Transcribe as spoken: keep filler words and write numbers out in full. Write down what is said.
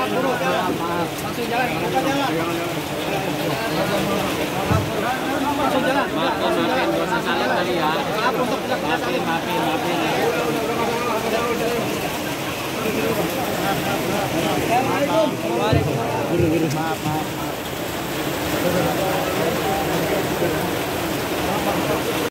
Langsung jalan, Bapak jalan. Langsung jalan. Langsung jalan. Langsung jalan tadi ya. Maaf untuk maafin, maafin, maafin. Assalamualaikum. Waalaikumsalam. Maaf, maaf.